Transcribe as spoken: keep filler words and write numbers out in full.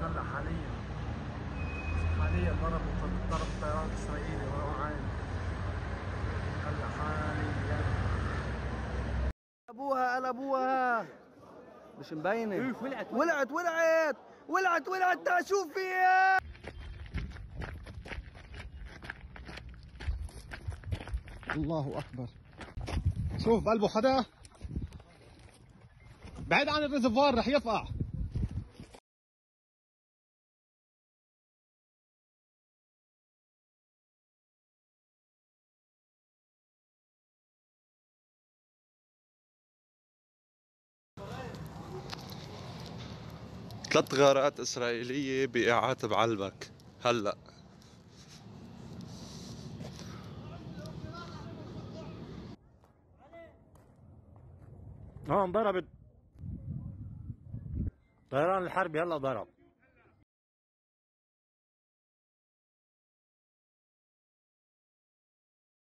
هلا حاليا حاليا ضربوا ضرب طيران اسرائيلي ورا عين. هلا حاليا ابوها قال ابوها مش مبينه. ولعت ولعت ولعت ولعت ولعت تعال شوف فيها. الله اكبر. شوف قلبه حدا بعيد عن الريزرفوار رح يفقع. ثلاث غارات إسرائيلية بإيعات بعلبك هلأ. اه انضربت طيران الحربي هلا ضرب.